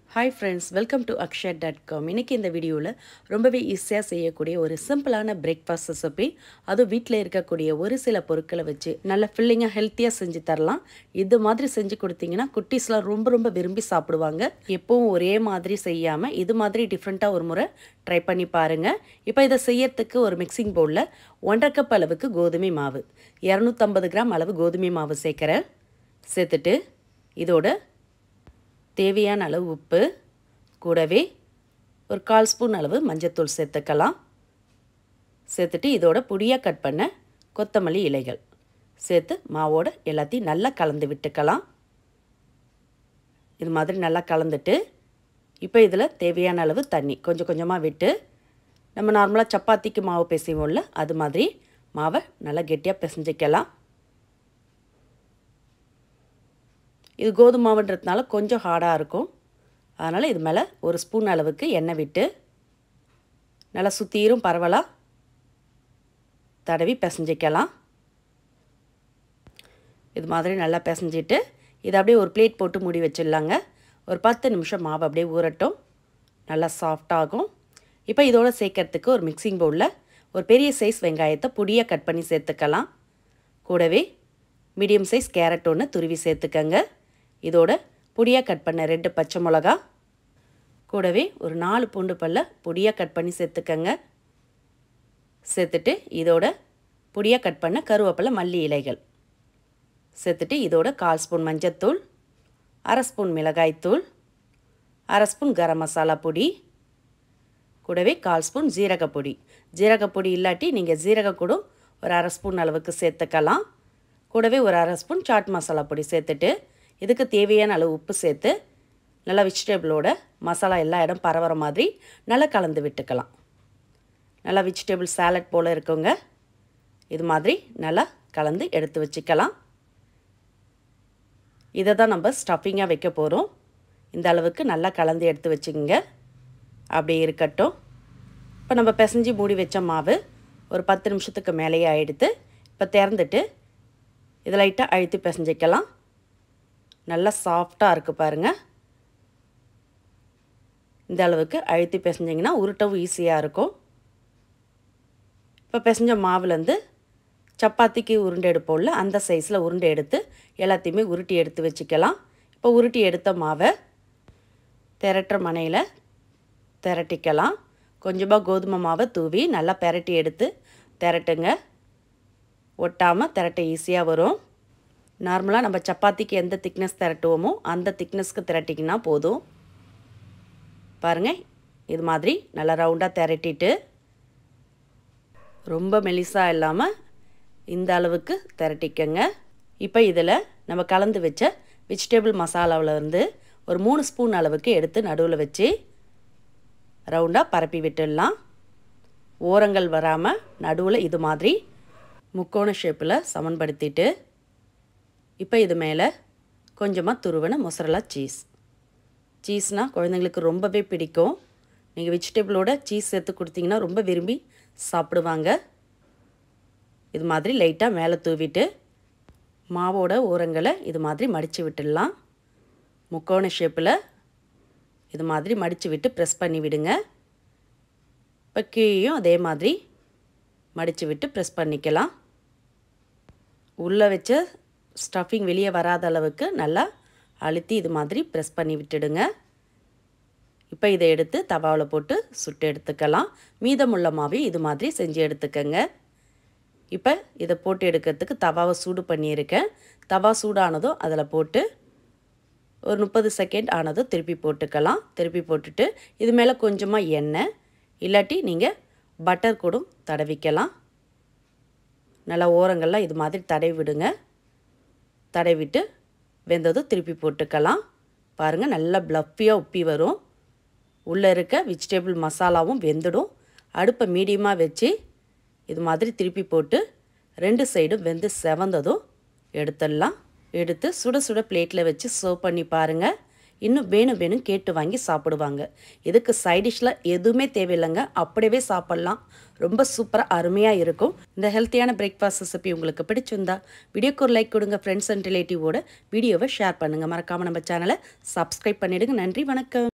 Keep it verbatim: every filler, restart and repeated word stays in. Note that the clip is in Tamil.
Hi friends, welcome to akshay dot com. இன்னைக்கு இந்த வீடியோவில் ரொம்பவே ஈஸியாக செய்யக்கூடிய ஒரு சிம்பிளான பிரேக்ஃபாஸ்ட் ரெசிபி, அதுவும் வீட்டில் இருக்கக்கூடிய ஒரு சில பொருட்களை வச்சு நல்ல ஃபில்லிங்காக ஹெல்த்தியாக செஞ்சு தரலாம். இது மாதிரி செஞ்சு கொடுத்தீங்கன்னா குட்டீஸ்லாம் ரொம்ப ரொம்ப விரும்பி சாப்பிடுவாங்க. எப்பவும் ஒரே மாதிரி செய்யாமல் இது மாதிரி டிஃப்ரெண்ட்டாக ஒரு முறை ட்ரை பண்ணி பாருங்கள். இப்போ இதை செய்யறதுக்கு ஒரு மிக்சிங் பவுலில் ஒன்றரை கப் அளவுக்கு கோதுமை மாவு, இரநூத்தம்பது கிராம் அளவு கோதுமை மாவு சேர்க்குறேன். சேர்த்துட்டு இதோட தேவையான அளவு உப்பு, கூடவே ஒரு கால் ஸ்பூன் அளவு மஞ்சத்தூள் சேர்த்துக்கலாம். சேர்த்துட்டு இதோட பொடியாக கட் பண்ண கொத்தமல்லி இலைகள் சேர்த்து மாவோட எல்லாத்தையும் நல்லா கலந்து விட்டுக்கலாம். இது மாதிரி நல்லா கலந்துட்டு இப்போ இதில் தேவையான அளவு தண்ணி கொஞ்சம் கொஞ்சமாக விட்டு, நம்ம நார்மலாக சப்பாத்திக்கு மாவு பிசைவோம்ல அது மாதிரி மாவை நல்லா கெட்டியாக பிசைஞ்சிக்கலாம். இது கோதுமை மாவுன்றதுனால கொஞ்சம் ஹார்டாக இருக்கும். அதனால் இது மேலே ஒரு ஸ்பூன் அளவுக்கு எண்ணெய் விட்டு நல்லா சுற்றிரும் பரவலாக தடவி பிசைஞ்சிக்கலாம். இது மாதிரி நல்லா பிசைஞ்சிட்டு இதை அப்படியே ஒரு பிளேட் போட்டு மூடி வச்சிடலாங்க. ஒரு பத்து நிமிஷம் மாவு அப்படியே ஊறட்டும், நல்லா சாஃப்டாகும். இப்போ இதோட சேர்க்கறதுக்கு ஒரு மிக்சிங் பவுலில் ஒரு பெரிய சைஸ் வெங்காயத்தை பொடியாக கட் பண்ணி சேர்த்துக்கலாம். கூடவே மீடியம் சைஸ் கேரட் ஒன்று துருவி சேர்த்துக்கங்க. இதோட பொடியாக கட் பண்ண ரெண்டு பச்சை மிளகா, கூடவே ஒரு நாலு பூண்டு பல்ல பொடியாக கட் பண்ணி சேர்த்துக்கங்க. சேர்த்துட்டு இதோட பொடியாக கட் பண்ண கருவேப்பிலை மல்லி இலைகள் சேர்த்துட்டு இதோட கால் ஸ்பூன் மஞ்சத்தூள், அரை ஸ்பூன் மிளகாய்த்தூள், அரை ஸ்பூன் கரம் மசாலா பொடி, கூடவே கால் ஸ்பூன் ஜீரகப்பொடி. ஜீரகப்பொடி இல்லாட்டி நீங்கள் ஜீரகம் கூட ஒரு அரை ஸ்பூன் அளவுக்கு சேர்த்துக்கலாம். கூடவே ஒரு அரை ஸ்பூன் சாட் மசாலா பொடி சேர்த்துட்டு இதுக்கு தேவையான அளவு உப்பு சேர்த்து நல்லா வெஜிடபிளோட மசாலா எல்லா இடம் பரவற மாதிரி நல்லா கலந்து விட்டுக்கலாம். நல்லா வெஜிடபிள் சாலட் போல் இருக்குங்க. இது மாதிரி நல்லா கலந்து எடுத்து வச்சுக்கலாம். இதை தான் நம்ம ஸ்டஃபிங்காக வைக்க போகிறோம். இந்த அளவுக்கு நல்லா கலந்து எடுத்து வச்சுக்கோங்க. அப்படியே இருக்கட்டும். இப்போ நம்ம பிசைஞ்சு மூடி வச்ச மாவு ஒரு பத்து நிமிஷத்துக்கு மேலேயே ஆகிடுத்து. இப்போ திறந்துட்டு இதை லைட்டாக அழுத்தி பிசைஞ்சிக்கலாம். நல்லா சாஃப்டாக இருக்குது பாருங்கள். இந்த அளவுக்கு அழுத்தி பிசைஞ்சிங்கன்னா உருட்டவும் ஈஸியாக இருக்கும். இப்போ பிசைஞ்ச மாவுலேருந்து சப்பாத்திக்கு உருண்டை எடுப்போம்ல அந்த சைஸில் உருண்டை எடுத்து எல்லாத்தையுமே உருட்டி எடுத்து வச்சுக்கலாம். இப்போ உருட்டி எடுத்த மாவை திரட்டுற மனையில் திரட்டிக்கலாம். கொஞ்சமாக கோதுமை மாவை தூவி நல்லா பெரட்டி எடுத்து திரட்டுங்க. ஒட்டாமல் திரட்ட ஈஸியாக வரும். நார்மலாக நம்ம சப்பாத்திக்கு எந்த திக்னஸ் திரட்டுவோமோ அந்த திக்னஸ்க்கு திரட்டிங்கன்னா போதும். பாருங்கள், இது மாதிரி நல்லா ரவுண்டாக திரட்டிட்டு ரொம்ப மெலிசாக இல்லாமல் இந்த அளவுக்கு திரட்டிக்கங்க. இப்போ இதில் நம்ம கலந்து வச்ச வெஜிடபிள் மசாலாவில் இருந்து ஒரு மூணு ஸ்பூன் அளவுக்கு எடுத்து நடுவில் வச்சு ரவுண்டாக பரப்பி விட்டுடலாம். ஓரங்கள் வராமல் நடுவில் இது மாதிரி முக்கோண ஷேப்பில் சமன்படுத்திட்டு இப்போ இது மேலே கொஞ்சமாக துருவன மொசரலா சீஸ். சீஸ்னால் குழந்தைங்களுக்கு ரொம்பவே பிடிக்கும். நீங்கள் வெஜிடபிளோட சீஸ் சேர்த்து கொடுத்தீங்கன்னா ரொம்ப விரும்பி சாப்பிடுவாங்க. இது மாதிரி லைட்டாக மேலே தூவிட்டு மாவோட ஓரங்களை இது மாதிரி மடித்து விட்டுடலாம். முக்கோண ஷேப்பில் இது மாதிரி மடித்து விட்டு ப்ரெஸ் பண்ணி விடுங்க. இப்போ கீழேயும் அதே மாதிரி மடித்து விட்டு ப்ரெஸ் பண்ணிக்கலாம். உள்ளே வச்ச ஸ்டஃபிங் வெளியே வராத அளவுக்கு நல்லா அழுத்தி இது மாதிரி ப்ரெஸ் பண்ணி விட்டுடுங்க. இப்போ இதை எடுத்து தவாவில் போட்டு சுட்டு எடுத்துக்கலாம். மீதமுள்ள மாவை இது மாதிரி செஞ்சு எடுத்துக்கங்க. இப்போ இதை போட்டு எடுக்கிறதுக்கு தவாவை சூடு பண்ணியிருக்கேன். தவா சூடானதும் அதில் போட்டு ஒரு முப்பது செகண்ட் ஆனதும் திருப்பி போட்டுக்கலாம். திருப்பி போட்டுட்டு இது மேலே கொஞ்சமாக எண்ணெய் இல்லாட்டி நீங்கள் பட்டர் கூட தடவிக்கலாம். நல்லா ஓரங்கள்லாம் இது மாதிரி தடவி விடுங்க. தடவிட்டு வெந்ததும் திருப்பி போட்டுக்கலாம். பாருங்கள், நல்லா ப்ளஃபியாக உப்பி வரும். உள்ளே இருக்க வெஜிடபிள் மசாலாவும் வெந்துடும். அடுப்பை மீடியமாக வச்சு இது மாதிரி திருப்பி போட்டு ரெண்டு சைடும் வெந்து செவந்ததும் எடுத்துடலாம். எடுத்து சுட சுட பிளேட்டில் வச்சு சர்வ் பண்ணி பாருங்கள். இன்னும் வேணும் வேணும் கேட்டு வாங்கி சாப்பிடுவாங்க. இதுக்கு சைடிஷில் எதுவுமே தேவையில்லைங்க, அப்படியே சாப்பிட்லாம். ரொம்ப சூப்பராக அருமையாக இருக்கும். இந்த ஹெல்த்தியான பிரேக்ஃபாஸ்ட் ரெசிபி உங்களுக்கு பிடிச்சிருந்தா வீடியோக்கு ஒரு லைக் கொடுங்க. ஃப்ரெண்ட்ஸ் அண்ட் ரிலேட்டிவோட வீடியோவை ஷேர் பண்ணுங்கள். மறக்காமல் நம்ம சேனலை சப்ஸ்கிரைப் பண்ணிவிடுங்க. நன்றி, வணக்கம்.